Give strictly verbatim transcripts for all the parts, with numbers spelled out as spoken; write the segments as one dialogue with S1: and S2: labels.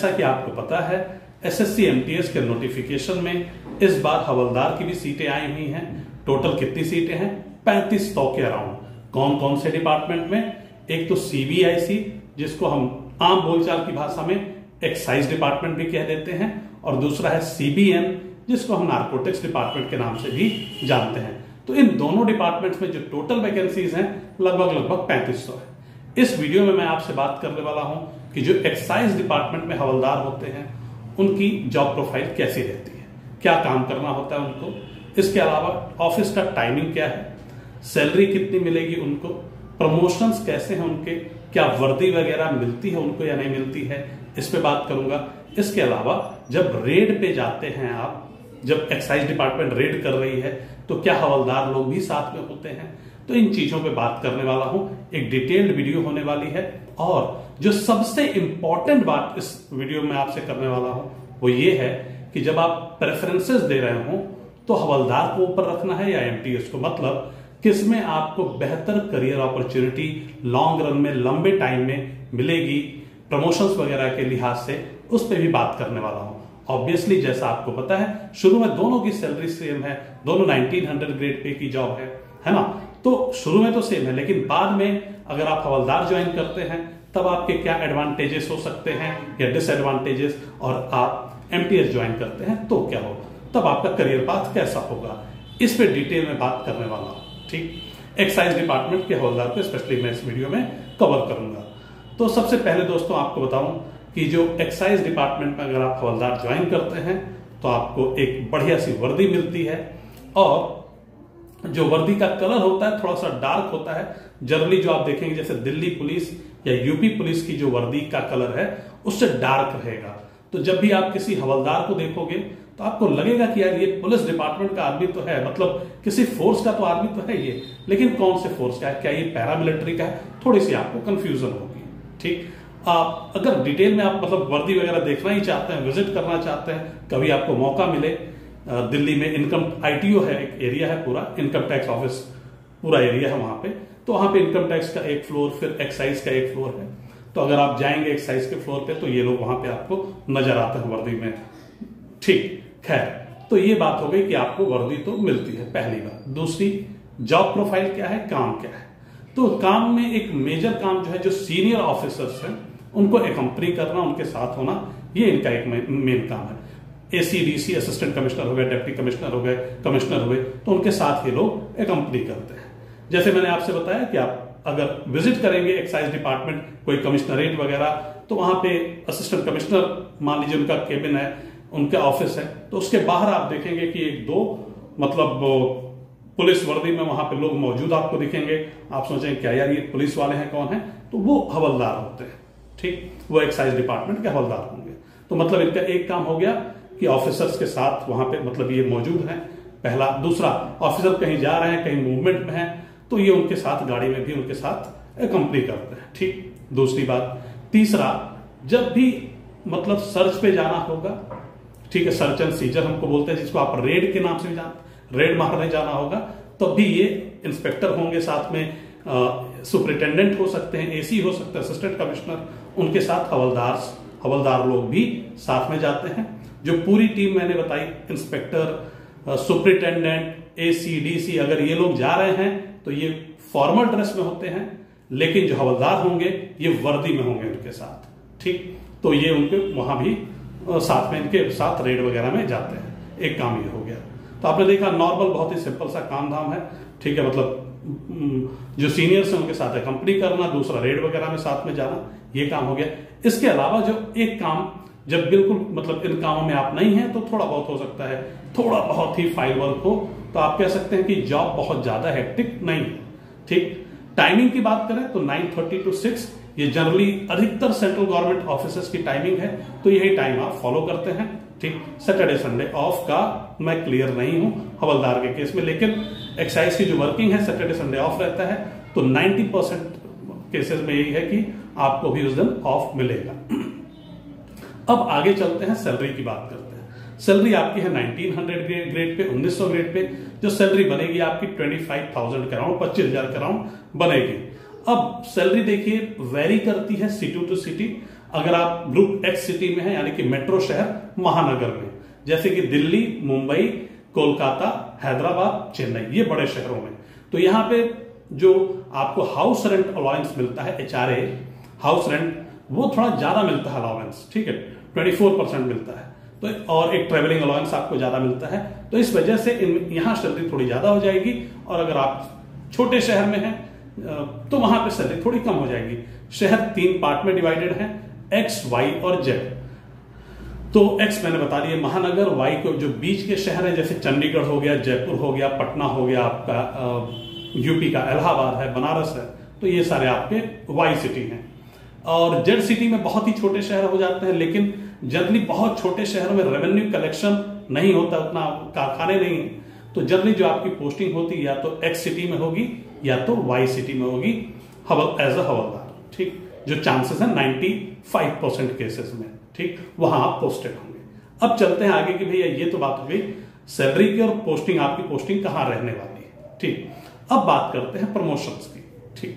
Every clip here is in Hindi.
S1: जैसा कि आपको पता है एसएससी एमटीएस के नोटिफिकेशन में इस बार हवलदार की भी सीटें आई हुई हैं। टोटल कितनी सीटें हैं? पैंतीस सौ के अराउंड। कौन कौन से डिपार्टमेंट में? एक तो सीबीआईसी, जिसको हम आम बोलचाल की भाषा में एक्साइज डिपार्टमेंट भी कह देते हैं, और दूसरा है सीबीएन, जिसको हम नारकोटिक्स डिपार्टमेंट के नाम से भी जानते हैं। तो इन दोनों डिपार्टमेंट्स में जो टोटल वैकेंसीज हैं लगभग लगभग पैंतीस सौ है। इस वीडियो में मैं आपसे बात करने वाला हूं कि जो एक्साइज डिपार्टमेंट में हवलदार होते हैं उनकी जॉब प्रोफाइल कैसी रहती है, क्या काम करना होता है उनको, इसके अलावा ऑफिस का टाइमिंग क्या है, सैलरी कितनी मिलेगी उनको, प्रमोशंस कैसे हैं उनके, क्या वर्दी वगैरह मिलती है उनको या नहीं मिलती है, इस पे बात करूंगा। इसके अलावा जब रेड पे जाते हैं आप, जब एक्साइज डिपार्टमेंट रेड कर रही है तो क्या हवलदार लोग भी साथ में होते हैं, तो इन चीजों पे बात करने वाला हूं। एक डिटेल्ड वीडियो होने वाली है, और जो सबसे इंपॉर्टेंट बात इस वीडियो में आपसे करने वाला हूं वो ये है कि जब आप प्रेफरेंसेस दे रहे हो तो हवलदार को ऊपर रखना है या एमटीएस को, मतलब किसमें आपको बेहतर करियर अपॉर्चुनिटी लॉन्ग रन में, लंबे टाइम में मिलेगी, प्रमोशंस वगैरह के लिहाज से, उस पर भी बात करने वाला हूं। ऑब्वियसली जैसा आपको पता है शुरू में दोनों की सैलरी सेम है, दोनों नाइनटीन हंड्रेड ग्रेड पे की जॉब है, है ना। तो शुरू में तो सेम है, लेकिन बाद में अगर आप हवलदार ज्वाइन करते हैं तब आपके क्या एडवांटेजेस हो सकते हैं या डिसएडवांटेजेस, और आप एमटीएस ज्वाइन करते हैं तो क्या होगा, तब आपका करियर पाथ कैसा होगा, इस पे डिटेल में बात करने वाला हूं। ठीक, एक्साइज डिपार्टमेंट के हवलदार पे स्पेशली मैं इस वीडियो में कवर करूंगा। तो सबसे पहले दोस्तों आपको बताऊं कि जो एक्साइज डिपार्टमेंट में अगर आप हवलदार ज्वाइन करते हैं तो आपको एक बढ़िया सी वर्दी मिलती है, और जो वर्दी का कलर होता है थोड़ा सा डार्क होता है। जनरली जो आप देखेंगे जैसे दिल्ली पुलिस या यूपी पुलिस की जो वर्दी का कलर है उससे डार्क रहेगा। तो जब भी आप किसी हवलदार को देखोगे तो आपको लगेगा कि यार ये पुलिस डिपार्टमेंट का आदमी तो है, मतलब किसी फोर्स का तो आदमी तो है ये, लेकिन कौन से फोर्स का है, क्या ये पैरामिलिट्री का है, थोड़ी सी आपको कंफ्यूजन होगी। ठीक, आप अगर डिटेल में आप मतलब वर्दी वगैरह देखना ही चाहते हैं, विजिट करना चाहते हैं, कभी आपको मौका मिले, दिल्ली में इनकम आईटीओ है, एक एरिया है पूरा, इनकम टैक्स ऑफिस पूरा एरिया है वहां पे, तो वहां पे इनकम टैक्स का एक फ्लोर, फिर एक्साइज का एक फ्लोर है। तो अगर आप जाएंगे एक्साइज के फ्लोर पे तो ये लोग वहां पे आपको नजर आते हैं वर्दी में। ठीक, खैर, तो ये बात हो गई कि आपको वर्दी तो मिलती है, पहली बात। दूसरी, जॉब प्रोफाइल क्या है, काम क्या है। तो काम में एक मेजर काम जो है, जो सीनियर ऑफिसर्स हैं उनको एकम्पनी करना, उनके साथ होना, ये इनका एक मेन काम है। एसीडीसी, असिस्टेंट कमिश्नर हो गए, डिप्टी कमिश्नर हो गए, कमिश्नर हो गए, तो उनके साथ ये लोग एकम्पनी करते हैं। जैसे मैंने आपसे बताया कि आप अगर विजिट करेंगे एक्साइज डिपार्टमेंट, कोई कमिश्नरेट वगैरह, तो वहां पे असिस्टेंट कमिश्नर, मान लीजिए उनका केबिन है, उनका ऑफिस है, तो उसके बाहर आप देखेंगे कि एक दो मतलब पुलिस वर्दी में वहां पे लोग मौजूद आपको दिखेंगे। आप सोचेंगे क्या यार ये पुलिस वाले हैं, कौन है, तो वो हवलदार होते हैं। ठीक, वो एक्साइज डिपार्टमेंट के हवलदार होंगे। तो मतलब इनका एक काम हो गया कि ऑफिसर्स के साथ वहां पे मतलब ये मौजूद हैं, पहला। दूसरा, ऑफिसर कहीं जा रहे हैं, कहीं मूवमेंट में है, तो ये उनके साथ गाड़ी में भी उनके साथ एकम्पनी करते हैं। ठीक, दूसरी बात। तीसरा, जब भी मतलब सर्च पे जाना होगा, ठीक है, सर्च एंड सीजर हमको बोलते हैं, जिसको आप रेड के नाम से भी जानते, रेड मारने जाना होगा, तब तो भी ये इंस्पेक्टर होंगे साथ में, सुपरिटेंडेंट हो सकते हैं, एसी हो सकते हैं, असिस्टेंट कमिश्नर, उनके साथ हवलदार हवलदार लोग भी साथ में जाते हैं। जो पूरी टीम मैंने बताई, इंस्पेक्टर, सुपरिटेंडेंट, एसी, डीसी, अगर ये लोग जा रहे हैं तो ये फॉर्मल ड्रेस में होते हैं, लेकिन जो हवलदार होंगे ये वर्दी में होंगे उनके साथ। ठीक, तो ये उनके वहां भी साथ में इनके साथ रेड वगैरह में जाते हैं। एक काम ये हो गया। तो आपने देखा नॉर्मल, बहुत ही सिंपल सा काम धाम है। ठीक है, मतलब जो सीनियर्स हैं उनके साथ कंपनी करना, दूसरा रेड वगैरह में साथ में जाना, ये काम हो गया। इसके अलावा जो एक काम, जब बिल्कुल मतलब इन कामों में आप नहीं हैं तो थोड़ा बहुत हो सकता है, थोड़ा बहुत ही फाइल वर्क हो, तो आप कह सकते हैं कि जॉब बहुत ज्यादा हेक्टिक नहीं है। ठीक, टाइमिंग की बात करें तो नाइन थर्टी टू सिक्स, ये जनरली अधिकतर सेंट्रल गवर्नमेंट ऑफिसर्स की टाइमिंग है, तो यही टाइम आप फॉलो करते हैं। ठीक, सैटरडे संडे ऑफ का मैं क्लियर नहीं हूं हवलदार के केस में, लेकिन एक्साइज की जो वर्किंग है सैटरडे संडे ऑफ रहता है, तो नाइन्टी परसेंट केसेस में यही है कि आपको भी उस दिन ऑफ मिलेगा। अब आगे चलते हैं, सैलरी की बात करते हैं। सैलरी आपकी है नाइनटीन हंड्रेड ग्रेड पे, उन्नीस सौ ग्रेड पे जो सैलरी बनेगी आपकी ट्वेंटी फाइव थाउजेंड के अराउंड, पच्चीस हजार के अराउंड बनेगी। अब सैलरी देखिए वेरी करती है सिटी टू सिटी। अगर आप ग्रुप एक्स सिटी में हैं, यानी कि मेट्रो शहर महानगर में, जैसे कि दिल्ली, मुंबई, कोलकाता, हैदराबाद, चेन्नई, ये बड़े शहरों में, तो यहां पे जो आपको हाउस रेंट अलाउंस मिलता है, H R A house rent, वो थोड़ा ज्यादा मिलता है अलाउंस, ठीक है, चौबीस परसेंट मिलता है। तो और एक ट्रेवलिंग अलाउंस आपको ज्यादा मिलता है, तो इस वजह से यहां सैलरी थोड़ी ज्यादा हो जाएगी। और अगर आप छोटे शहर में हैं तो वहां पे सैलरी थोड़ी कम हो जाएगी। शहर तीन पार्ट में डिवाइडेड है, एक्स, वाई और जेड। तो एक्स मैंने बता दिया महानगर, वाई को जो बीच के शहर है जैसे चंडीगढ़ हो गया, जयपुर हो गया, पटना हो गया, आपका यूपी का इलाहाबाद है, बनारस है, तो ये सारे आपके वाई सिटी हैं। और जेड सिटी में बहुत ही छोटे शहर हो जाते हैं, लेकिन जनरली बहुत छोटे शहरों में रेवेन्यू कलेक्शन नहीं होता, उतना कारखाने नहीं है, तो जनरली जो आपकी पोस्टिंग होती है या तो एक्स सिटी में होगी या तो वाई सिटी में होगी, हवल एज अ हवलदार, ठीक, जो चांसेस है पचानवे परसेंट केसेस में, ठीक, वहां आप पोस्टेड होंगे। अब चलते हैं आगे कि भैया ये तो बात हो गई सैलरी की और पोस्टिंग, आपकी पोस्टिंग कहां रहने वाली है, ठीक। अब बात करते हैं प्रमोशंस की,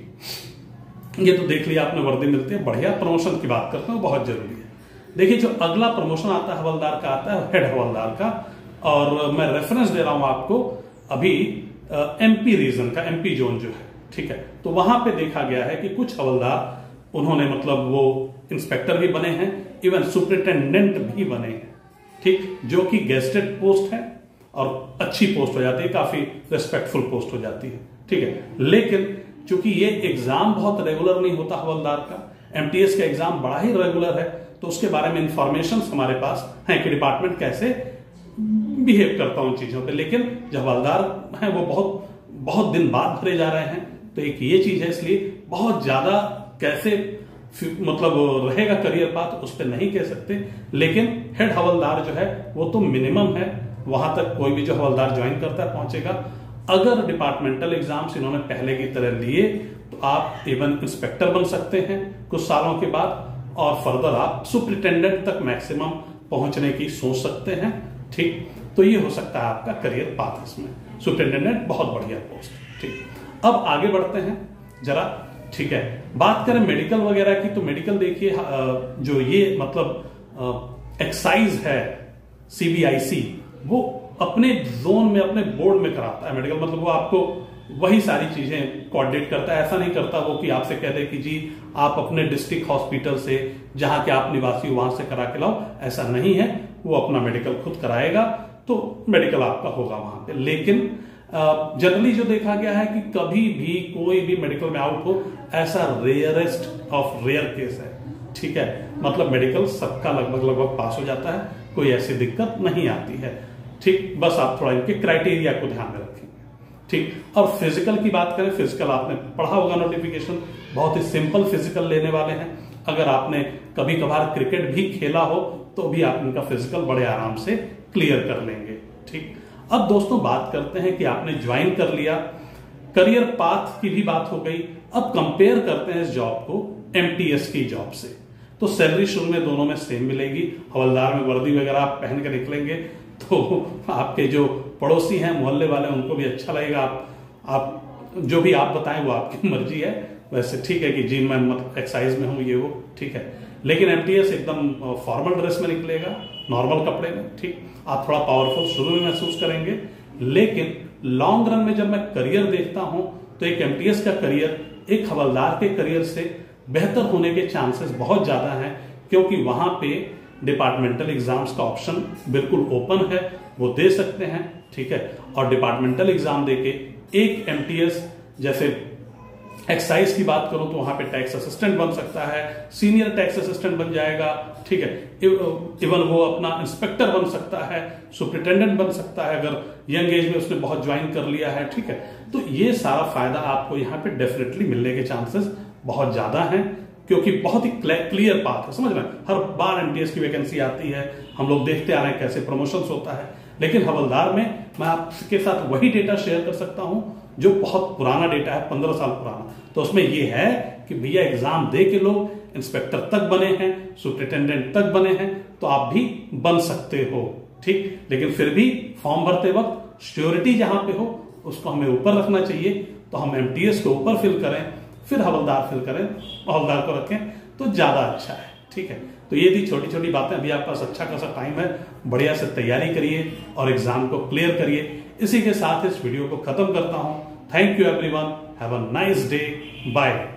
S1: ठीक। ये तो देख लिया आपने, वर्दी मिलती है, बढ़िया। प्रमोशन की बात करते हैं, बहुत जरूरी है। देखिए जो अगला प्रमोशन आता है हवलदार का, आता है हेड हवलदार का, और मैं रेफरेंस दे रहा हूं आपको अभी एमपी रीजन का, एमपी जोन जो है, ठीक है, तो वहां पे देखा गया है कि कुछ हवलदार उन्होंने मतलब वो इंस्पेक्टर भी बने हैं, इवन सुपरिटेंडेंट भी बने हैं, ठीक, जो कि गेस्टेड पोस्ट है और अच्छी पोस्ट हो जाती है, काफी रिस्पेक्टफुल पोस्ट हो जाती है, ठीक है। लेकिन चूंकि ये एग्जाम बहुत रेगुलर नहीं होता हवलदार का, एमटीएस का एग्जाम बड़ा ही रेगुलर है, तो उसके बारे में इंफॉर्मेशन हमारे पास है कि डिपार्टमेंट कैसे बिहेव करता हूं चीजों पे। लेकिन जो हवलदार हैं वो बहुत बहुत दिन बाद भरे जा रहे हैं, तो एक ये चीज है, इसलिए बहुत ज्यादा कैसे मतलब रहेगा करियर पाथ उस पर नहीं कह सकते। लेकिन हेड हवलदार जो है वो तो मिनिमम है, वहां तक कोई भी जो हवलदार ज्वाइन करता है पहुंचेगा। अगर डिपार्टमेंटल एग्जाम्स इन्होंने पहले की तरह लिए तो आप इवन इंस्पेक्टर बन सकते हैं कुछ सालों के बाद, और फर्दर आप सुपरिटेंडेंट तक मैक्सिमम पहुंचने की सोच सकते हैं, ठीक। तो ये हो सकता है आपका करियर पाथ इसमें, सुपरिटेंडेंट बहुत बढ़िया पोस्ट, ठीक। अब आगे बढ़ते हैं जरा, ठीक है। बात करें मेडिकल वगैरह की, तो मेडिकल देखिए जो ये मतलब एक्साइज है सीबीआईसी, वो अपने जोन में अपने बोर्ड में कराता है मेडिकल, मतलब वो आपको वही सारी चीजें कोऑर्डिनेट करता है। ऐसा नहीं करता वो कि आपसे कह दे कि जी आप अपने डिस्ट्रिक्ट हॉस्पिटल से जहां के आप निवासी वहां से करा के लाओ, ऐसा नहीं है। वो अपना मेडिकल खुद कराएगा, तो मेडिकल आपका होगा वहां पे। लेकिन जनरली जो देखा गया है कि कभी भी कोई भी मेडिकल में आउट हो, ऐसा रेयरेस्ट ऑफ रेयर केस है, ठीक है। मतलब मेडिकल सबका लगभग लगभग पास हो जाता है, कोई ऐसी दिक्कत नहीं आती है, ठीक। बस आप थोड़ा इनके क्राइटेरिया को ध्यान में रखेंगे, ठीक। और फिजिकल की बात करें, फिजिकल आपने पढ़ा होगा नोटिफिकेशन, बहुत ही सिंपल फिजिकल लेने वाले हैं। अगर आपने कभी कभार क्रिकेट भी खेला हो तो भी आप इनका फिजिकल बड़े आराम से क्लियर कर लेंगे, ठीक। अब दोस्तों बात करते हैं कि आपने ज्वाइन कर लिया, करियर पाथ की भी बात हो गई। अब कंपेयर करते हैं इस जॉब को एमटीएस की जॉब से। तो सैलरी शुरू में दोनों में सेम मिलेगी। हवलदार में वर्दी वगैरह आप पहन के निकलेंगे तो आपके जो पड़ोसी हैं, मोहल्ले वाले, उनको भी अच्छा लगेगा। आप आप जो भी आप बताएं वो आपकी मर्जी है। वैसे ठीक है कि जी मैं मतलब एक्साइज में हूं, ये वो ठीक है, लेकिन एमटीएस एकदम फॉर्मल ड्रेस में निकलेगा, नॉर्मल कपड़े में, ठीक। आप थोड़ा पावरफुल शुरू में महसूस करेंगे, लेकिन लॉन्ग रन में जब मैं करियर देखता हूं तो एक एमटीएस का करियर एक हवलदार के करियर से बेहतर होने के चांसेस बहुत ज्यादा हैं, क्योंकि वहां पे डिपार्टमेंटल एग्जाम्स का ऑप्शन बिल्कुल ओपन है, वो दे सकते हैं, ठीक है। और डिपार्टमेंटल एग्जाम देके एक एमटीएस, जैसे एक्साइज की बात करूं तो वहां पे टैक्स असिस्टेंट बन सकता है, सीनियर टैक्स असिस्टेंट बन जाएगा, ठीक है। इवन वो अपना इंस्पेक्टर बन सकता है, सुपरिटेंडेंट बन सकता है अगर यंग एज में उसने बहुत ज्वाइन कर लिया है, ठीक है। तो ये सारा फायदा आपको यहाँ पे डेफिनेटली मिलने के चांसेस बहुत ज्यादा हैं, क्योंकि बहुत ही क्लियर पाथ है, समझ रहे हैं। हर बार एमटीएस की वैकेंसी आती है, हम लोग देखते आ रहे हैं कैसे प्रमोशंस होता है, लेकिन हवलदार में मैं आपके साथ वही डेटा शेयर कर सकता हूं जो बहुत पुराना डेटा है, पंद्रह साल पुराना। तो उसमें यह है कि भैया एग्जाम दे के लोग इंस्पेक्टर तक बने हैं, सुपरिटेंडेंट तक बने हैं, तो आप भी बन सकते हो, ठीक। लेकिन फिर भी फॉर्म भरते वक्त श्योरिटी जहां पे हो उसको हमें ऊपर रखना चाहिए। तो हम एमटीएस को ऊपर फिल करें, फिर हवलदार फिल करें, हवलदार को रखें तो ज्यादा अच्छा है। ठीक है, तो ये थी छोटी छोटी बातें। अभी आपके पास अच्छा खासा टाइम है, बढ़िया से तैयारी करिए और एग्जाम को क्लियर करिए। इसी के साथ इस वीडियो को खत्म करता हूं। Thank you everyone, have a nice day, bye.